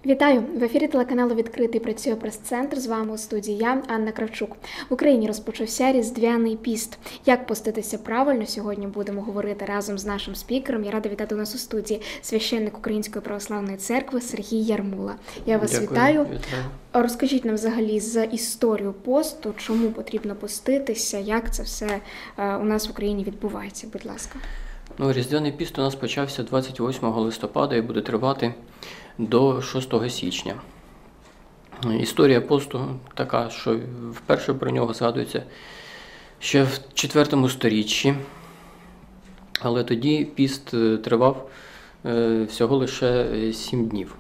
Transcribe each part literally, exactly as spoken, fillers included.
Вітаю! В ефірі телеканалу «Відкритий» працює прес-центр. З вами у студії я, Анна Кравчук. В Україні розпочався Різдвяний піст. Як поститися правильно, сьогодні будемо говорити разом з нашим спікером. Я рада вітати у нас у студії священник Української православної церкви Сергій Ярмула. Я вас Дякую. вітаю. Вітаю. Розкажіть нам взагалі за історію посту, чому потрібно поститися, як це все у нас в Україні відбувається, будь ласка. Ну, Різдвяний піст у нас почався двадцять восьмого листопада і буде тривати до шостого січня. Історія посту така, що вперше про нього згадується ще в четвертому сторіччі, але тоді піст тривав всього лише сім днів.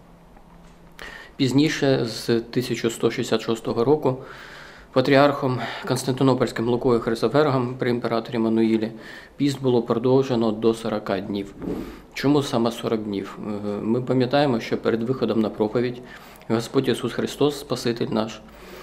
Пізніше, з тисяча сто шістдесят шостого року, патріархом Константинопольським Лукою Хрисофергом при імператорі Мануїлі піст було продовжено до сорока днів. Чому саме сорок днів? Ми пам'ятаємо, що перед виходом на проповідь Господь Ісус Христос, Спаситель наш,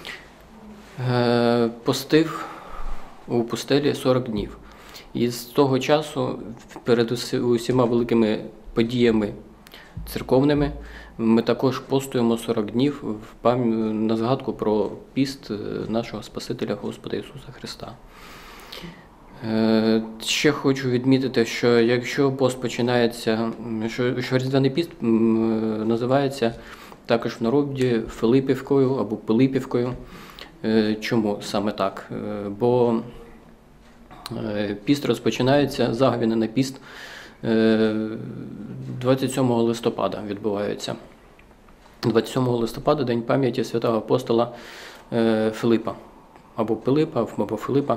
постив у пустелі сорок днів. І з того часу перед усіма великими подіями церковними ми також постуємо сорок днів на згадку про піст нашого Спасителя Господа Ісуса Христа. Ще хочу відмітити, що якщо пост починається, що, що Різдвяний піст називається також в народі Филипівкою або Пилипівкою. Чому саме так? Бо піст розпочинається, заговіни на піст двадцять сьомого листопада відбуваються. двадцять сьомого листопада – День пам'яті святого апостола Филипа, або Пилипа, або Филипа.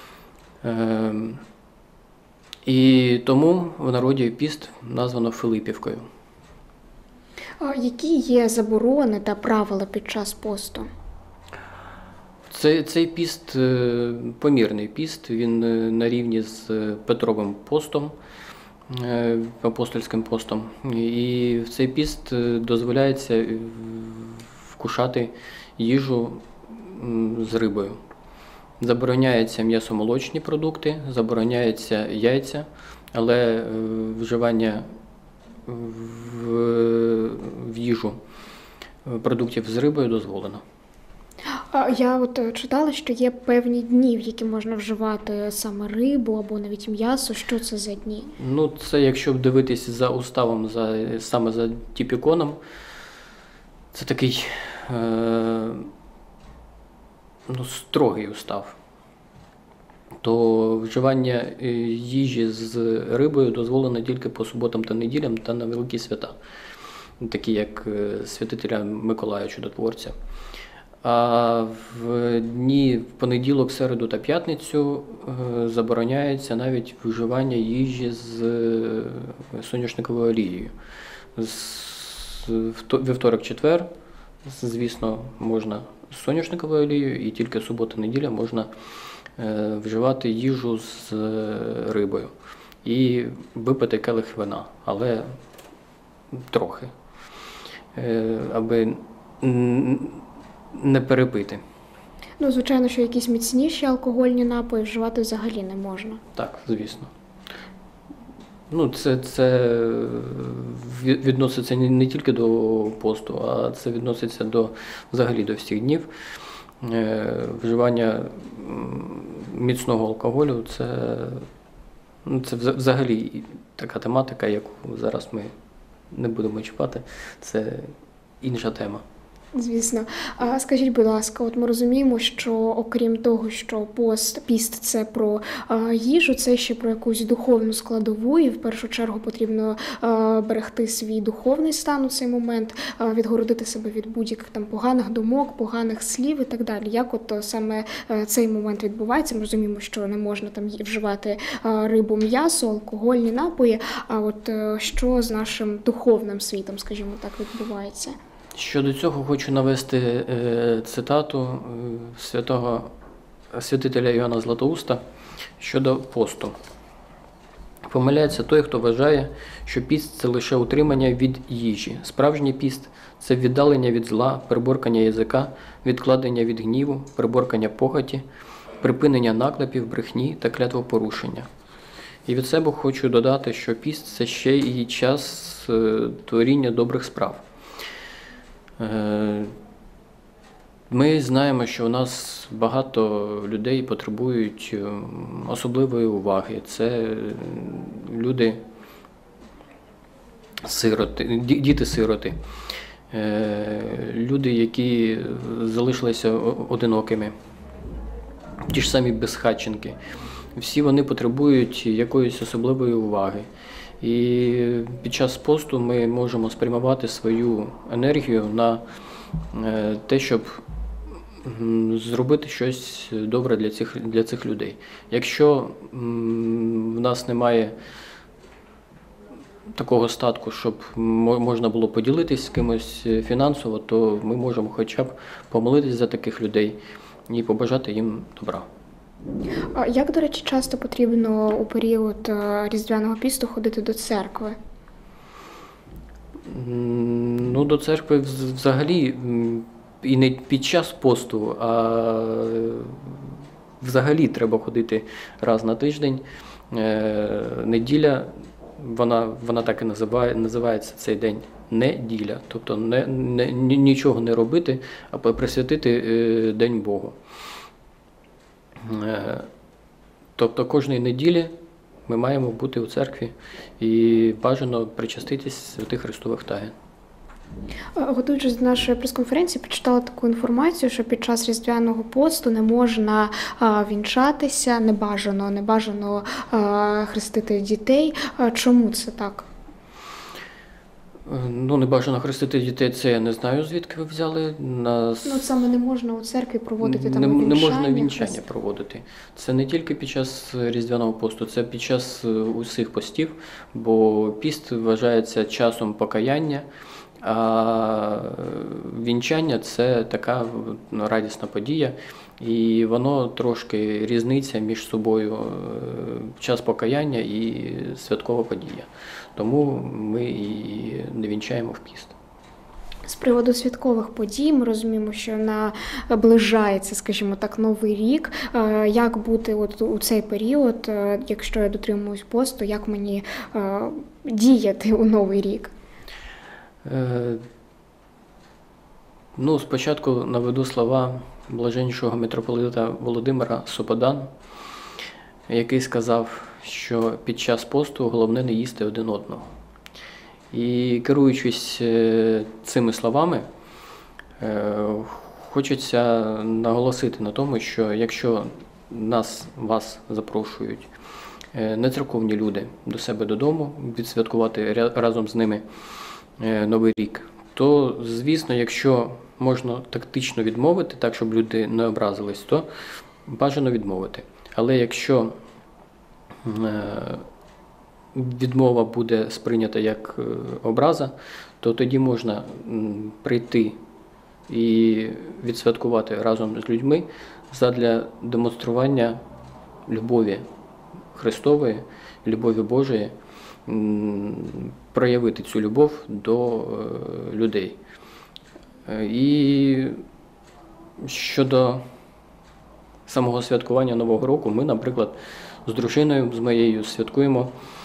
І тому в народі піст названо Филипівкою. А які є заборони та правила під час посту? Цей, цей піст – помірний піст, він на рівні з Петровим постом, апостольським постом. І в цей піст дозволяється вкушати їжу з рибою. Забороняються м'ясомолочні продукти, забороняються яйця, але вживання в, в їжу продуктів з рибою дозволено. Я от читала, що є певні дні, в які можна вживати саме рибу або навіть м'ясо. Що це за дні? Ну, це якщо дивитись за уставом, за, саме за тіпіконом, це такий е, ну, строгий устав. То вживання їжі з рибою дозволено тільки по суботам та неділям та на великі свята, такі як святителя Миколая Чудотворця. А в дні в понеділок, середу та п'ятницю забороняється навіть вживання їжі з соняшниковою олією. Вівторок-четвер, звісно, можна з соняшниковою олією, і тільки субота-неділя можна вживати їжу з рибою і випити келих вина, але трохи, аби не перепити. Ну, звичайно, що якісь міцніші алкогольні напої вживати взагалі не можна. Так, звісно. Ну, це, це відноситься не тільки до посту, а це відноситься до, взагалі до всіх днів. Вживання міцного алкоголю – це, ну, це взагалі така тематика, яку зараз ми не будемо чіпати. Це інша тема. Звісно. А скажіть, будь ласка, от ми розуміємо, що окрім того, що пост, піст – це про а, їжу, це ще про якусь духовну складову, і в першу чергу потрібно а, берегти свій духовний стан у цей момент, а, відгородити себе від будь-яких там поганих думок, поганих слів і так далі. Як от саме а, цей момент відбувається? Ми розуміємо, що не можна там вживати а, рибу, м'ясо, алкогольні напої, а от а, що з нашим духовним світом, скажімо так, відбувається? Щодо цього хочу навести е, цитату е, святого святителя Іоанна Златоуста щодо посту. Помиляється той, хто вважає, що піст – це лише утримання від їжі. Справжній піст – це віддалення від зла, приборкання язика, відкладення від гніву, приборкання похоті, припинення наклепів, брехні та клятвопорушення. І від себе хочу додати, що піст – це ще і час е, творіння добрих справ. Е, Ми знаємо, що у нас багато людей потребують особливої уваги. Це люди, сироти, діти-сироти, люди, які залишилися одинокими, ті ж самі безхатченки. Всі вони потребують якоїсь особливої уваги. І під час посту ми можемо спрямувати свою енергію на те, щоб зробити щось добре для цих, для цих людей. Якщо в нас немає такого статку, щоб можна було поділитись з кимось фінансово, то ми можемо хоча б помолитись за таких людей і побажати їм добра. А як, до речі, часто потрібно у період Різдвяного пісту ходити до церкви? Ну, до церкви взагалі і не під час посту, а взагалі треба ходити раз на тиждень. Неділя, вона, вона так і називає, називається цей день неділя. Тобто не, не, нічого не робити, а присвятити День Богу. Тобто кожної неділі ми маємо бути у церкві і бажано причаститись святих Христових таїн. Готуючись до нашої прес-конференції, прочитала таку інформацію, що під час Різдвяного посту не можна вінчатися, не бажано, не бажано хрестити дітей. Чому це так? Ну, не бажано хрестити дітей, це я не знаю, звідки ви взяли. Нас... Ну, саме не можна у церкві проводити там не, вінчання. Не можна вінчання хрест... проводити. Це не тільки під час Різдвяного посту, це під час усіх постів, бо піст вважається часом покаяння, а вінчання – це така радісна подія, і воно трошки різниця між собою час покаяння і святкова подія. Тому ми і не вінчаємо в піст. З приводу святкових подій ми розуміємо, що наближається, скажімо так, Новий рік. Як бути от у цей період, якщо я дотримуюсь посту, як мені діяти у Новий рік? Е, ну, спочатку наведу слова блаженнішого митрополита Володимира Соподан, який сказав, що під час посту головне не їсти один одного. І керуючись цими словами, хочеться наголосити на тому, що якщо нас, вас запрошують нецерковні люди до себе додому, відсвяткувати разом з ними Новий рік, то, звісно, якщо можна тактично відмовити, так, щоб люди не образились, то бажано відмовити. Але якщо відмова буде сприйнята як образа, то тоді можна прийти і відсвяткувати разом з людьми задля демонстрування любові Христової, любові Божої, проявити цю любов до людей. І щодо самого святкування Нового року, ми, наприклад, з дружиною, з моєю святкуємо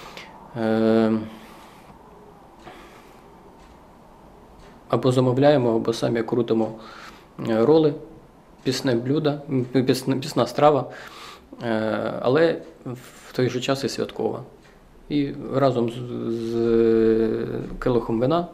або замовляємо, або самі крутимо роли, пісне блюдо, пісна, пісна страва, але в той же час і святкова. І разом з, з келихом вина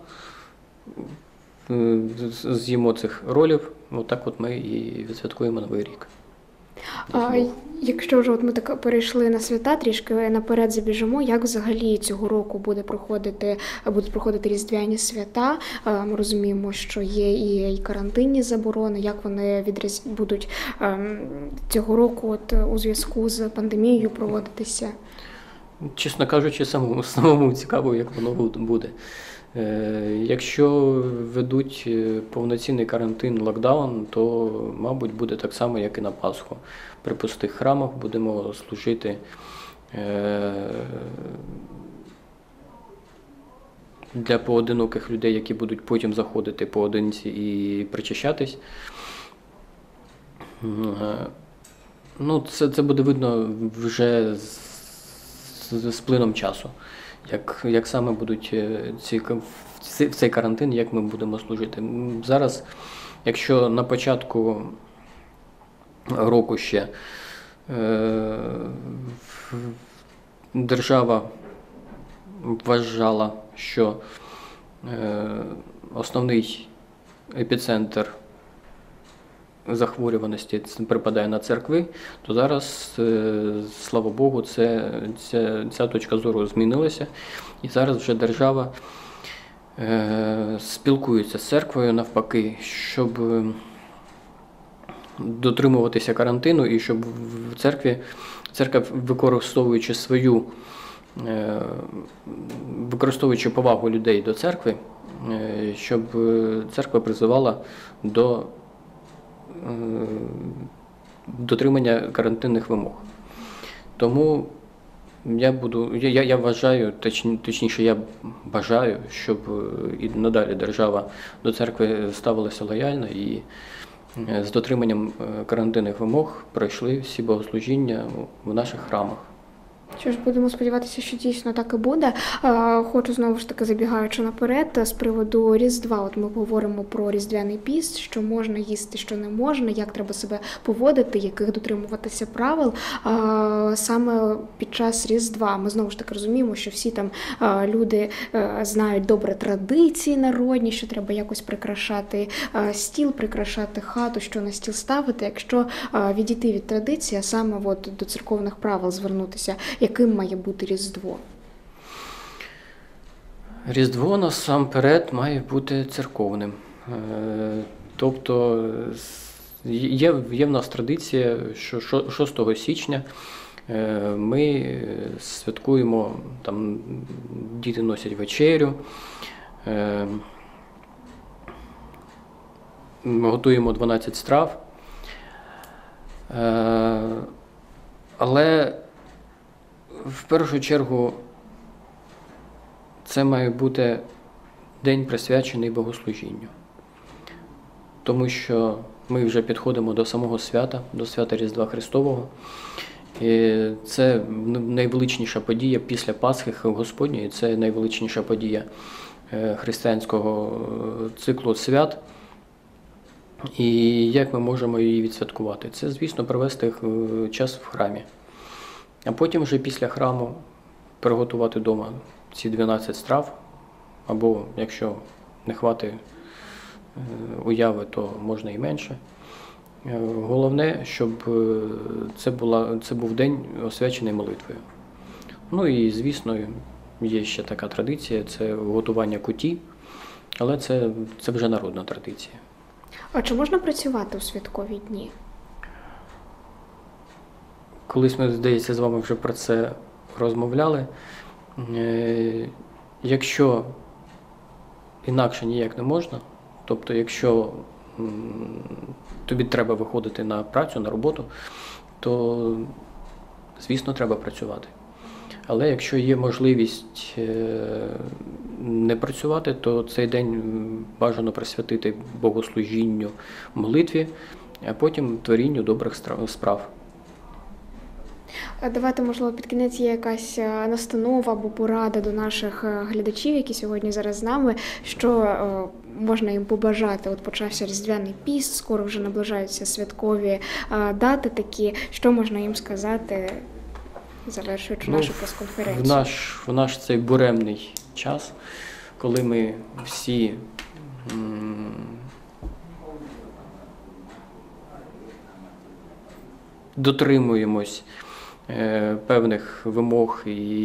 з'їмо цих ролів, отак от ми і відсвяткуємо Новий рік. А якщо вже от ми так перейшли на свята, трішки наперед забіжимо, як взагалі цього року буде проходити, будуть проходити різдвяні свята? Ми розуміємо, що є і карантинні заборони, як вони відріз... будуть цього року от, у зв'язку з пандемією проводитися? Чесно кажучи, самому, самому цікаво, як воно буде. Якщо ведуть повноцінний карантин, локдаун, то, мабуть, буде так само, як і на Пасху. При пустих храмах будемо служити для поодиноких людей, які будуть потім заходити поодинці і причащатись. Ну, це, це буде видно вже з, з плином часу. як, як саме будуть е, ці, в цей карантин, як ми будемо служити. М, Зараз, якщо на початку року ще е, в- держава вважала, що е, основний епіцентр захворюваності це припадає на церкви, то зараз, е, слава Богу, це, ця, ця точка зору змінилася. І зараз вже держава е, спілкується з церквою навпаки, щоб е, дотримуватися карантину і щоб в церкві, церква, використовуючи свою, е, використовуючи повагу людей до церкви, е, щоб е, церква призивала до е, дотримання карантинних вимог. Тому я буду, я, я, я вважаю, точні, точніше, я бажаю, щоб е, і надалі держава до церкви ставилася лояльно і е, з дотриманням е, карантинних вимог пройшли всі богослужіння в наших храмах. Що ж, будемо сподіватися, що дійсно так і буде. Е, Хочу знову ж таки, забігаючи наперед, з приводу Різдва. От ми говоримо про Різдвяний піст, що можна їсти, що не можна, як треба себе поводити, яких дотримуватися правил. Е, Саме під час Різдва ми знову ж таки розуміємо, що всі там е, люди е, знають добре традиції народні, що треба якось прикрашати е, стіл, прикрашати хату, що на стіл ставити. Якщо е, відійти від традиції, а саме от до церковних правил звернутися, яким має бути Різдво? Різдво насамперед має бути церковним. Е, Тобто з- є, є в нас традиція, що шо- шостого січня е, ми святкуємо, там діти носять вечерю, е, ми готуємо дванадцять страв. Е, Але в першу чергу це має бути день присвячений богослужінню. Тому що ми вже підходимо до самого свята, до свята Різдва Христового. І це найвеличніша подія після Пасхи Господньої, це найвеличніша подія е, християнського е, циклу свят. І як ми можемо її відсвяткувати? Це, звісно, провести е, час в храмі. А потім вже після храму приготувати вдома ці дванадцять страв, або якщо не хватить е, уяви, то можна і менше. Е, Головне, щоб е, це, була, це був день освячений молитвою. Ну і, звісно, є ще така традиція, це готування куті, але це, це вже народна традиція. А чи можна працювати у святкові дні? Колись ми, здається, з вами вже про це розмовляли. Е, Якщо інакше ніяк не можна, тобто якщо м, тобі треба виходити на працю, на роботу, то, звісно, треба працювати. Але якщо є можливість е, не працювати, то цей день бажано присвятити богослужінню, молитві, а потім творінню добрих стра- справ. А давайте, можливо, під кінець є якась е, настанова або порада до наших е, глядачів, які сьогодні зараз з нами, що е, можна їм побажати. От почався Різдвяний піст, скоро вже наближаються святкові е, дати такі. Що можна їм сказати, завершуючи Ну, нашу В прес-конференцію? наш, в наш цей буремний час, коли ми всі м, дотримуємось е, певних вимог і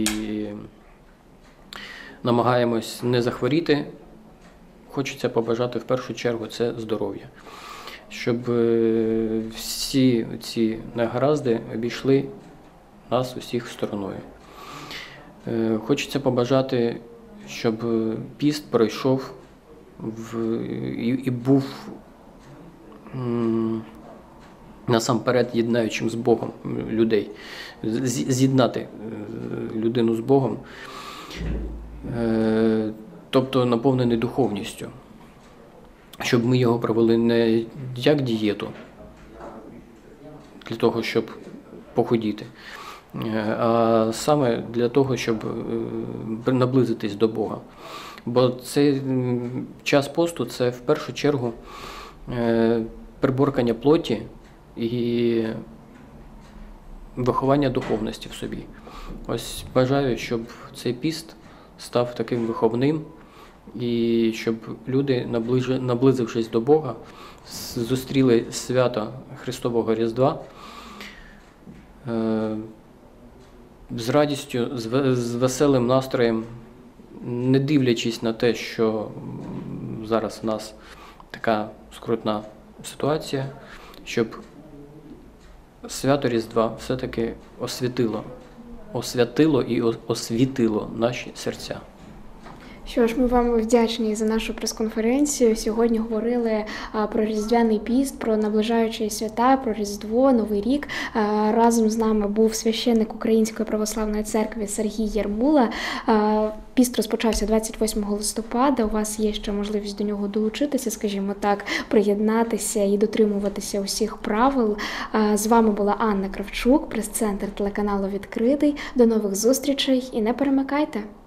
намагаємось не захворіти, хочеться побажати в першу чергу це здоров'я. Щоб е, всі ці негаразди обійшли нас усіх стороною. Е, Хочеться побажати, щоб піст пройшов в, і, і був м, насамперед єднаючим з Богом людей. З- З'єднати е, людину з Богом, е, тобто наповнений духовністю. Щоб ми його провели не як дієту, для того, щоб похудіти, е, а саме для того, щоб е, наблизитись до Бога. Бо цей м, час посту – це в першу чергу е, приборкання плоті і виховання духовності в собі. Ось бажаю, щоб цей піст став таким виховним, і щоб люди, наближи- наблизившись до Бога, з- зустріли свято Христового Різдва е, з радістю, з ве- з веселим настроєм, не дивлячись на те, що м, зараз в нас така скрутна ситуація, щоб свято Різдва все-таки освітило, освятило і о- освітило наші серця. Що ж, ми вам вдячні за нашу прес-конференцію. Сьогодні говорили а, про Різдвяний піст, про наближаючі свята, про Різдво, Новий рік. А, разом з нами був священник Української православної церкви Сергій Ярмула. А, піст розпочався двадцять восьмого листопада. У вас є ще можливість до нього долучитися, скажімо так, приєднатися і дотримуватися усіх правил. А, з вами була Анна Кравчук, прес-центр телеканалу «Відкритий». До нових зустрічей і не перемикайте!